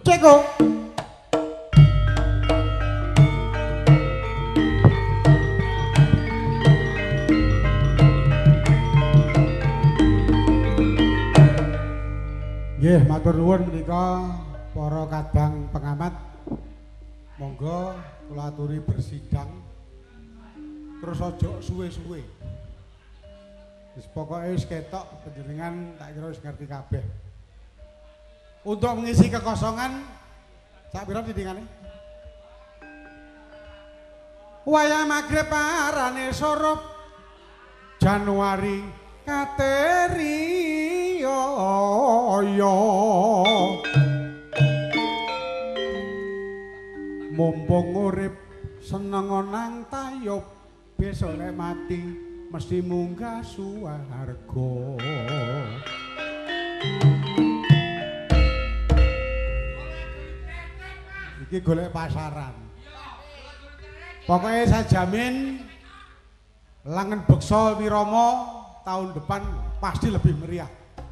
Ceko. Nggih, matur nuwun menika para kadang pengamat. Monggo kula aturi bersidang. Terus aja suwe-suwe. Wis pokoke wis ketok panjenengan tak kira wis ngerti kabeh. Untuk mengisi kekosongan sak pira titingane? Wayah magrib arane sorop Januari kateri yo mumpung urip seneng nang tayub besok lek mati mesti munggah suwarga. Iki golek pasaran. Pokoknya saya jamin Langen Beksa Wirama tahun depan pasti lebih meriah.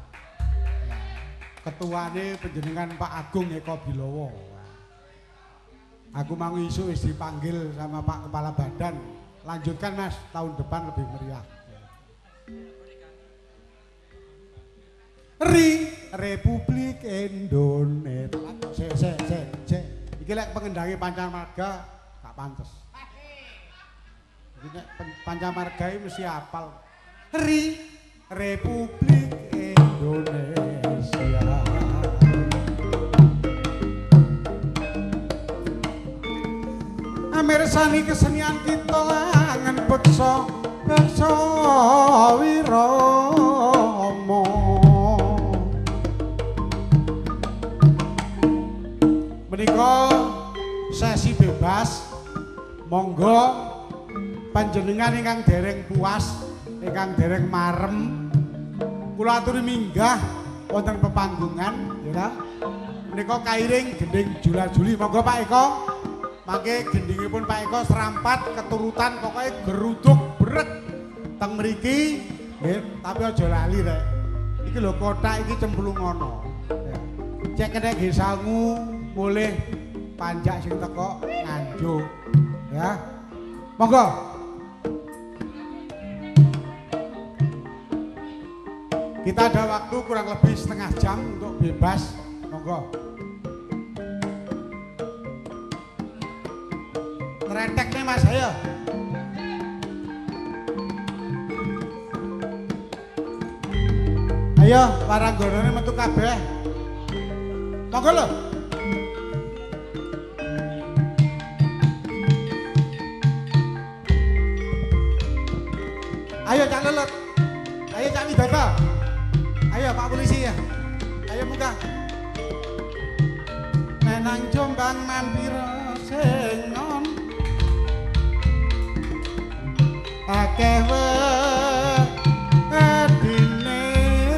Ketuane panjenengan Pak Agung Eko Bilowo. Aku mau isu wis dipanggil sama Pak Kepala Badan. Lanjutkan Mas, tahun depan lebih meriah. Republik Indonesia. Iki lek pengendangi Pancamarga gak pantes. Iki nek Pancamarga mesti hafal. Republik Indonesia. Mirsani kesenian kita Langen Beksa Wirama. Menika sesi bebas, monggo panjenengan ingkang dereng puas, ingkang dereng marem, kula aturi minggah wonten pepanggungan, ya. Menika kairing gending Jula-juli, monggo Pak Eko. Mangke gendingipun Pak Eko serampat keturutan pokoknya geruduk brek teng mriki nggih, tapi aja lali rek. Iki lho kotak iki cemplung ngono. Ya. Cek kene nggih sangu mulih panjak sing teko nganjuk. Ya. Monggo. Kita ada waktu kurang lebih setengah jam untuk bebas. Monggo. Rentek nih Mas, ayo. Ayo, waranggonane metu kabeh. Monggo lho. Ayo Cak Lelet. Ayo Cak Widodo. Ayo Pak Polisi ya. Ayo munggah. Menang Jombang mampir sing non akeh wedine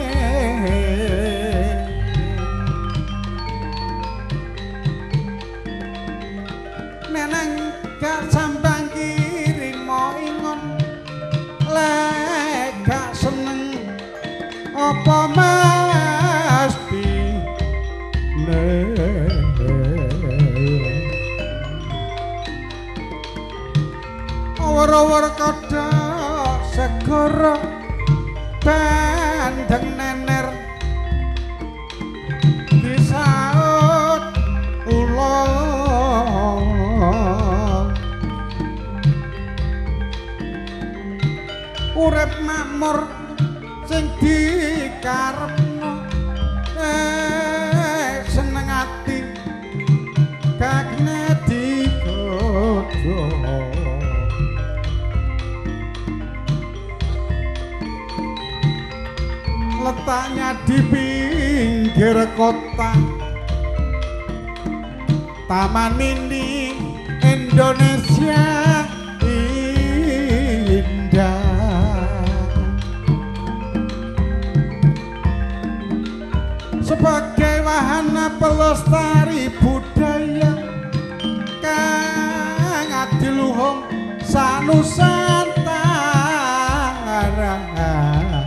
neneng gak sambang kirimo ingon lek gak seneng apa mesti awar-awar kodok segara bandeng nener disaut ulang urip makmur sing dikarepno seneng ati kagne digodhog. Letaknya di pinggir kota Taman Mini Indonesia indah. Sebagai wahana pelestari budaya kang adiluhung sanusantara.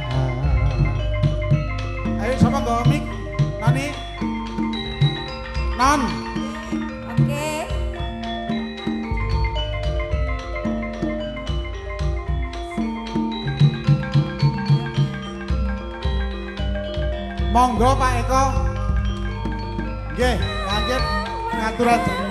Ayo sama gomik, nani Non. Oke. Monggo Pak Eko. Nggih, lanjut ngaturan.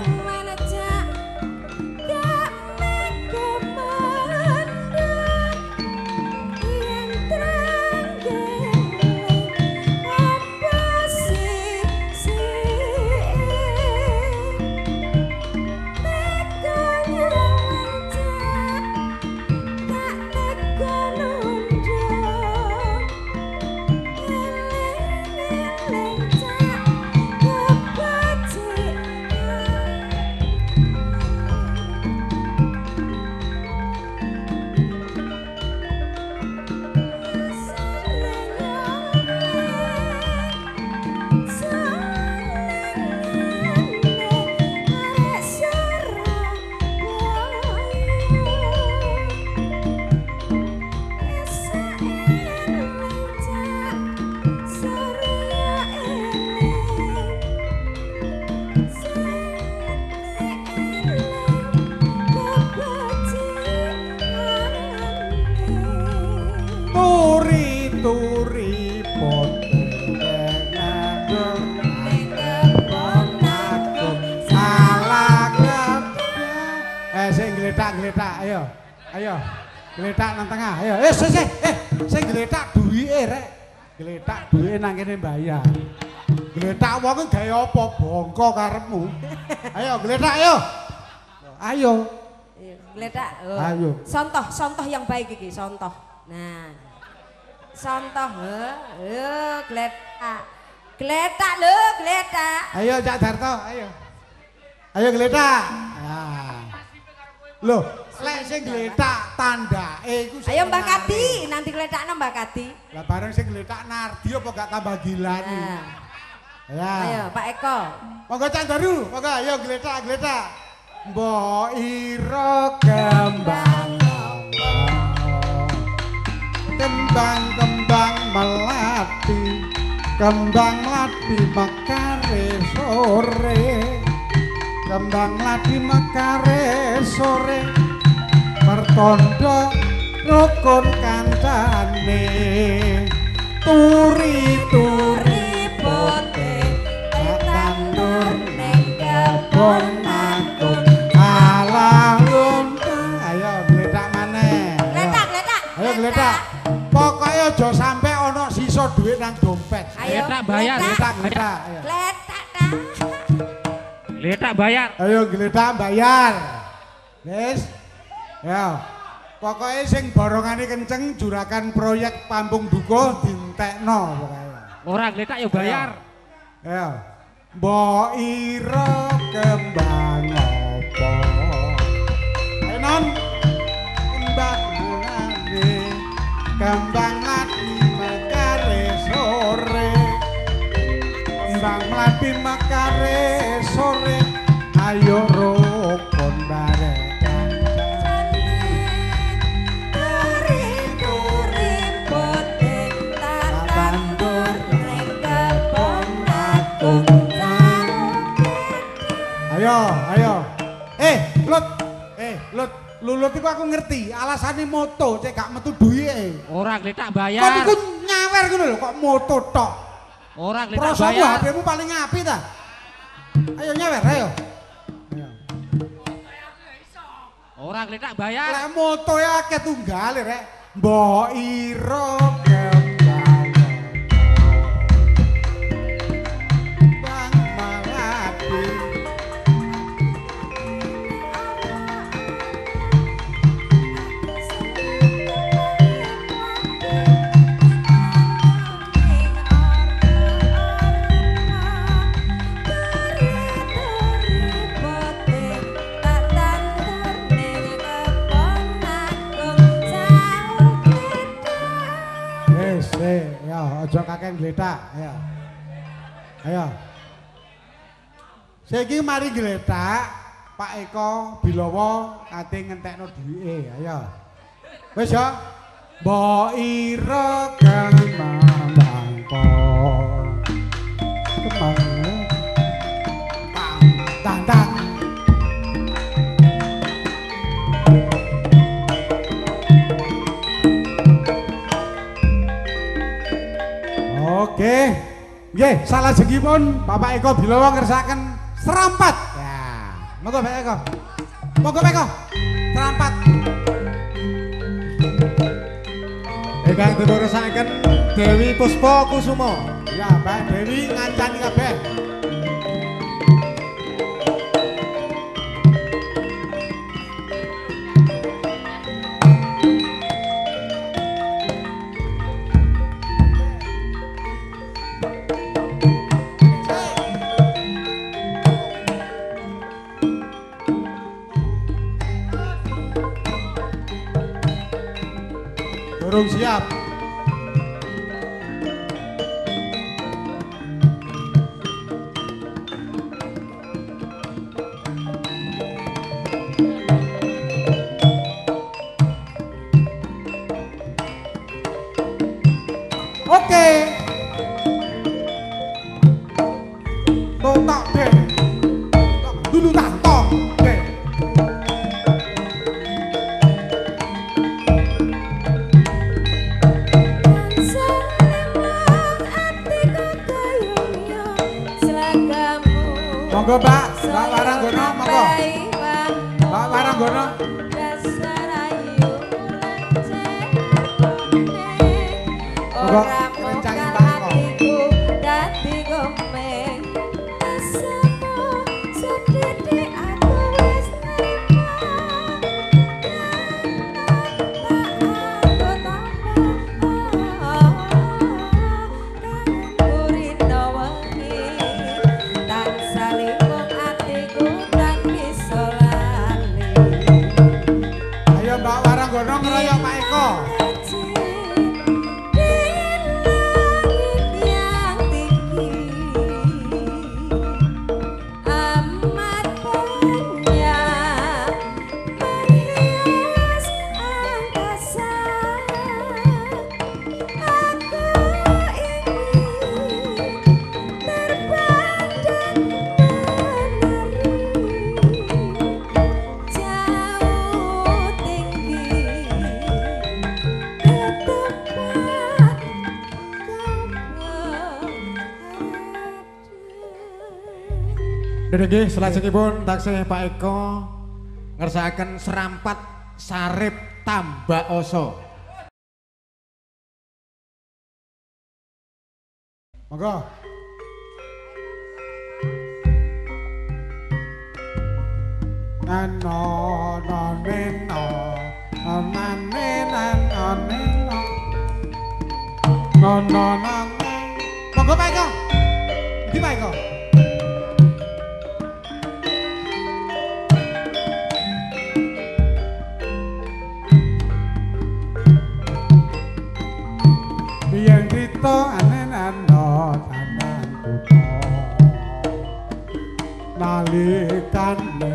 Turi poteng nganggur keponaku salah sing gletak-gletak ayo gletak nang tengah ayo sing gletak duwike rek gletak duwike nang kene bayar gletak wong gawe apa bongko karepmu ayo gletak ayo gletak ayo contoh yang baik iki contoh nah contoh gletak lho gletak ayo Cak Darto ayo gletak nah lho lek sing gletak tandake iku ayo Mbak Kati nanti gletakno Mbak Kati lah bareng sing gletak Nardi apa gak tambah gilani ya ayo Pak Eko monggo Cak Daru monggo ayo gletak mbok ira kembang kembang melati kembang melati mekare sore kembang melati mekare sore pertondo rukun kancane turi pote tandur ning kebon aku alah ayo gletak maneh ayo gletak pokoknya aja sampai ono sisa duit nang dompet. Ayo gletak bayar, gletak. Gletak bayar. Ayo gletak bayar. Wis. Ya. Pokoknya sing borongane kenceng juragan proyek Pambung Dukuh dintekno pokoknya. Ora gletak ya bayar. Ya. Mbok ira kembang apa? Ayo non. Kembang melati mekare sore kembang melati mekare sore ayo rukun bareng turi pote tandur ning kebon aku ayo Lulut iku aku ngerti, alasane moto cek gak metu duwike. Ora gletak bayar. Kok iku nyawer ngono lho, kok moto tok. Ora gletak bayar. bayar. HP-mu paling apik ta? Ayo nyawer, ayo. Ora gletak bayar. Lek moto ya akeh tunggale rek. Mbok ira kembang. Bang malati. Aja kakek gletak, ayo. Ayo. Saiki mari gletak, Pak Eko Bilowo kate ngentekno duwike, ayo. Wis ya. Mbok ira kembang bangko. Oke. Nggih, salajengipun Bapak Eko Bilowo ngersakaken serampat. Ya, monggo Pak Eko. Monggo Pak Eko. Serampat. Ingkang dipun ngersakaken Dewi Puspa Kusuma. Ya, Mbak Dewi ngancani kabeh. Durung siap. Oke. Tok deh. Dulu tak tok deh. Monggo Pak, Pak Waranggono, monggo. Pak Waranggono. Monggo rencangi Pak Eko. Ayo Mbak Waranggono ngeroyok Pak Eko. Nggih, salajengipun taksih Pak Eko ngersakaken serampat sarip tambak oso. Monggo. Nano noneno nonanena noneno nononan. Monggo Pak Eko. Di Pak Eko. Biyen krito anenano tanan kutho nalikane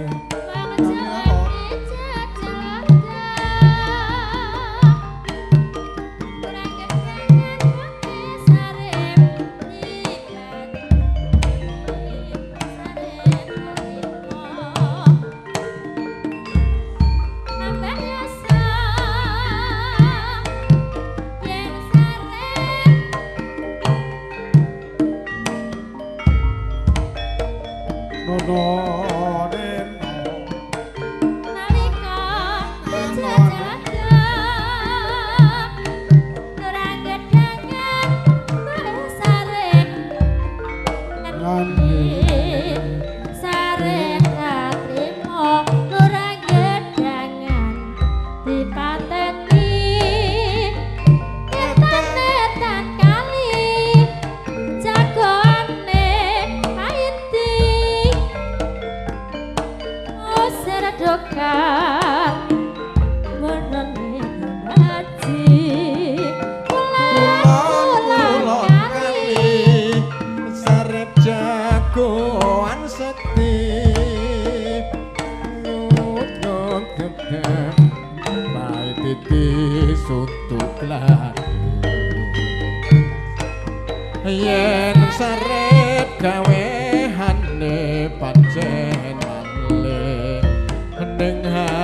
yen sarep gawehane pancen manle ning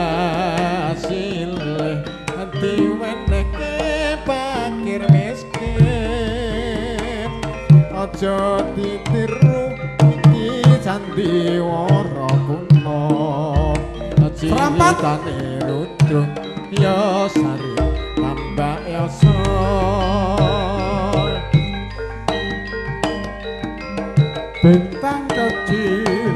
hasile diwenehke pakir miskin aja ditiru iki sandiwara kuno citane rudung ya sari tambah yasa bintang kecil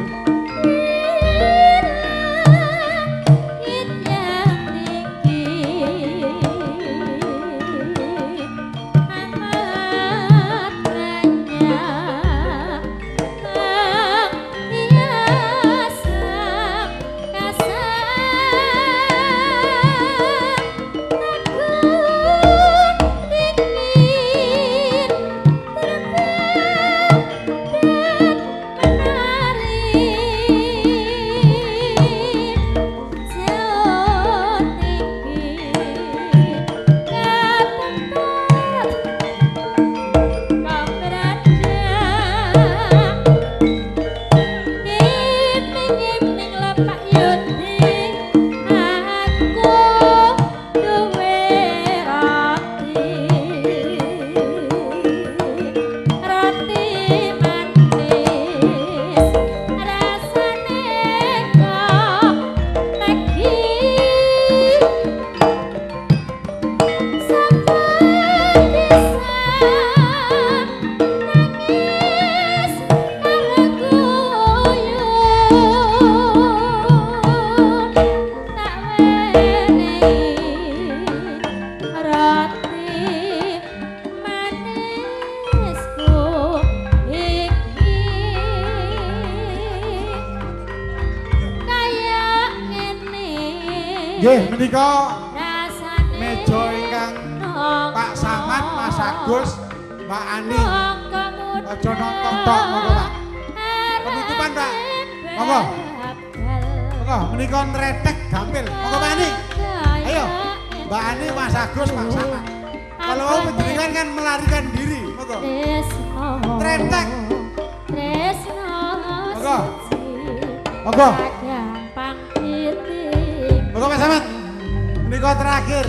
nggih menika meja ingkang Pak Samad, Mas Agus, Mbak Ani. Aja nonton tok monggo Pak. Penutupan Pak. Monggo. Monggo menika nretek gampil. Monggo Pak Ani. Ayo. Mbak Ani, Mas Agus, Pak Samad. Kalau mau penjenengan kan melarikan diri, monggo. Tretek. Monggo. Monggo. Monggo Pak Samad. Menika terakhir.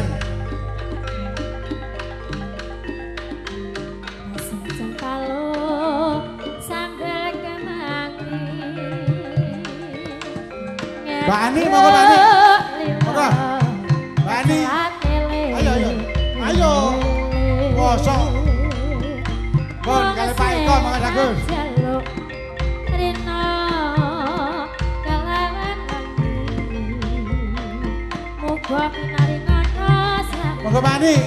Mbak Ani, monggo Mbak Ani. Monggo. Mbak Ani. Ayo ayo. Ayo. Kosong. Pun kali Pak Eko Mas Agus. Monggo Mbak Ani.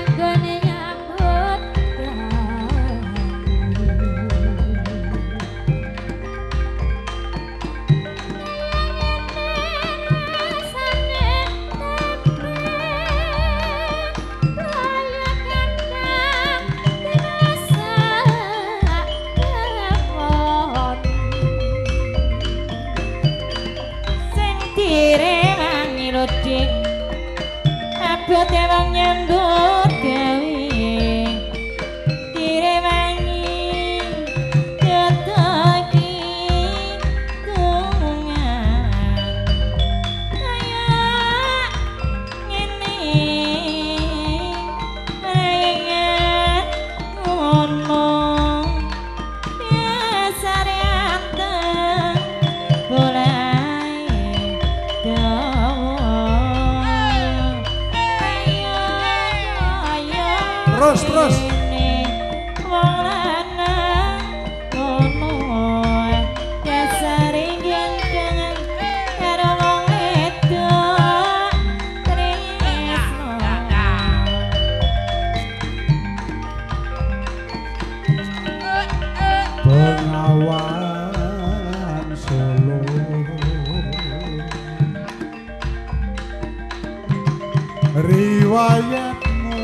Abote wong nyambut gawe direwangi ketaki tungan kaya ngene rayangan ngono biasane anteng boleh terus wong lanang ngono dasare gendeng karo wong wedok tresno Bengawan Solo riwayatmu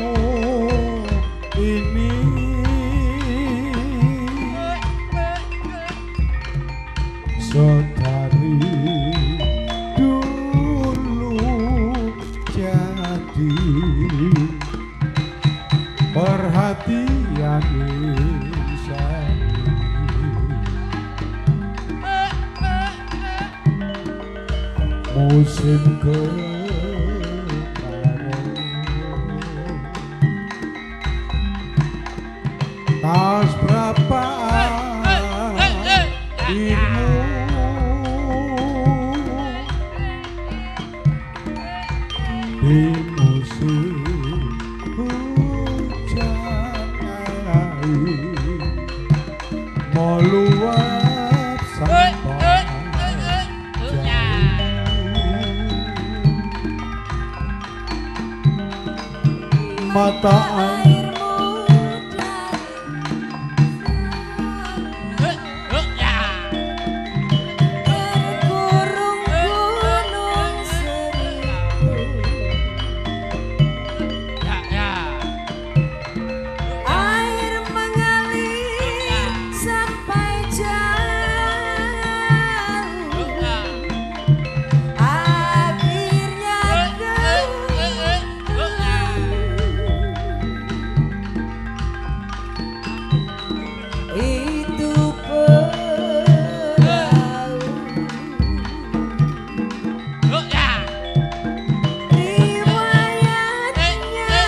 ini sedari dulu jadi perhatian insani musim kemarau tas irmu di musim hujan air meluap sampai mata airmu terkurung gunung seribu air mengalir sampai jauh akhirnya itu perahu riwayatnya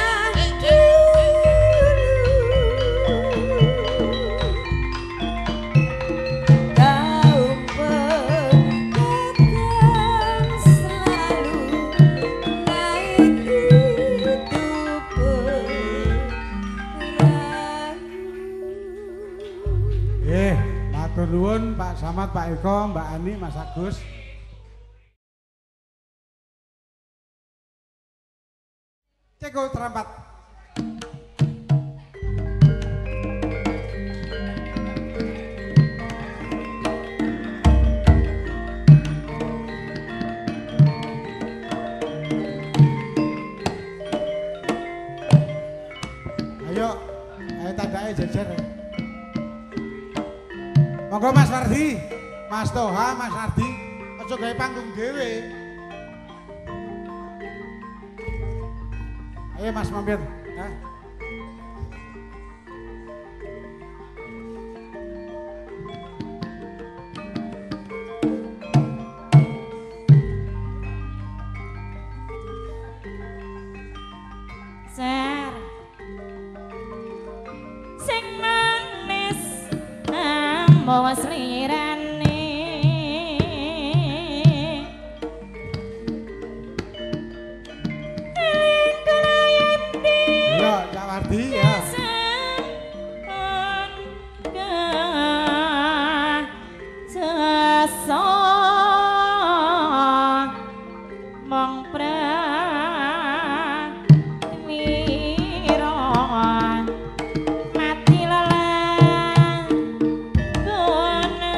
dulu kaum pendatang selalu naik itu perahu. matur nuwun Pak Samad, Pak Eko, Mbak Ani, Mas Agus. Ceko terampat. Ayo tandanya jejer. Monggo Mas Wardi, Mas Toha, Mas Ardi, aja gawe panggung dhewe. Ayo Mas mampir, ya. Ser sing manis ambawa slirane Iya, Kak Wardi ya. mong mati lelah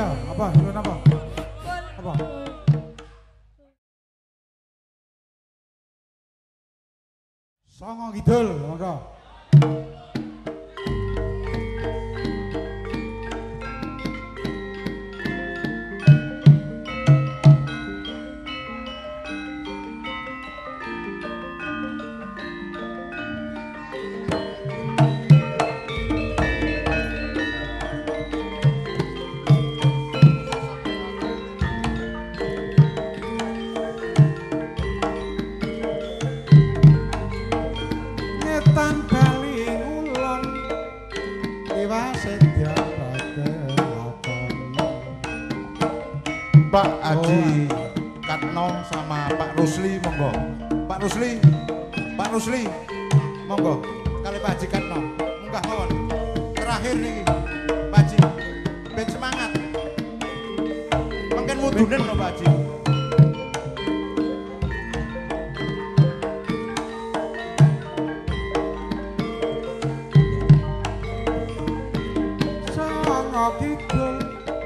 Iya, apa? Nyuwun apa? Apa? Songo Kidul, monggo. Pak Haji Katno sama Pak Rusli monggo. Pak Rusli monggo kali Pak Haji Katno munggah mawon. Terakhir nih Pak Haji ben semangat mungkin mudunen lho Pak Haji. Songo Kidul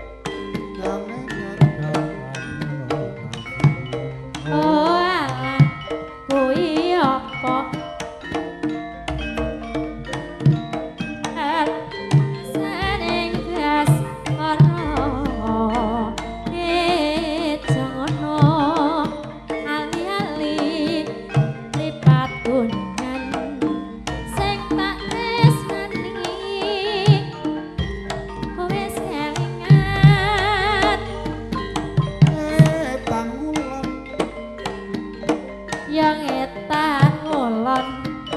yang etan ngulon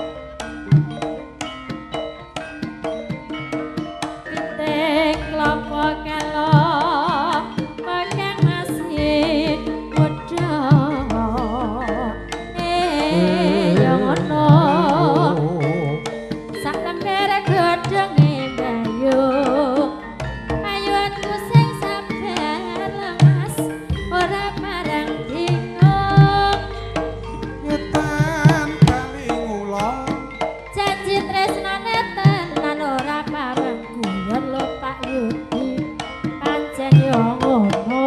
piting klopo kelo pakai masih muda yang ono sak lembere godhong bayu ayunku sing sabar lemas ora parang bingung nyetan kali ngulon janji tresnane tenan ora pareng guyon lho Pak Yudi pancen yo ngono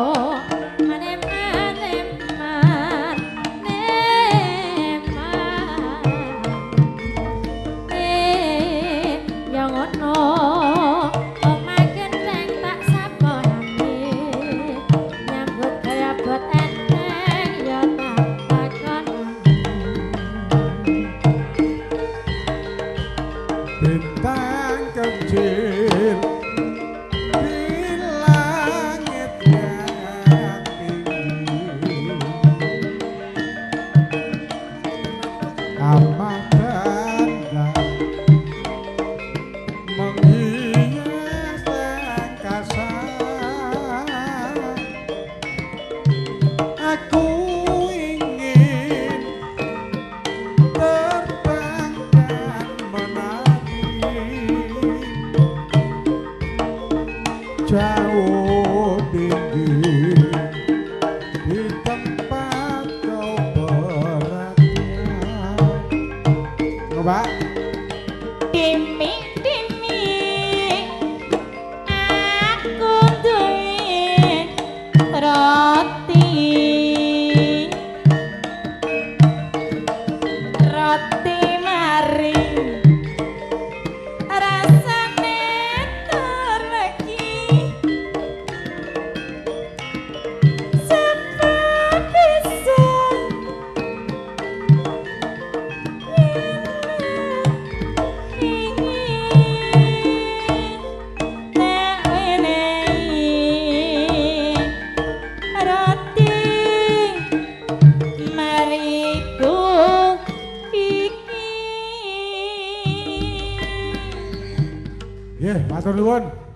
yang ngono omaken bang tak saponane nyambut kaya bot enteng ya tak takonane bintang kecil di langit yang tinggi amat tanda menghias angkasa aku ingin terbang dan menari jauh tinggi di tempat kau beratnya. Coba. Dimi aku duwe roti mari rasane terlegi sampai bisa Matur nuwun.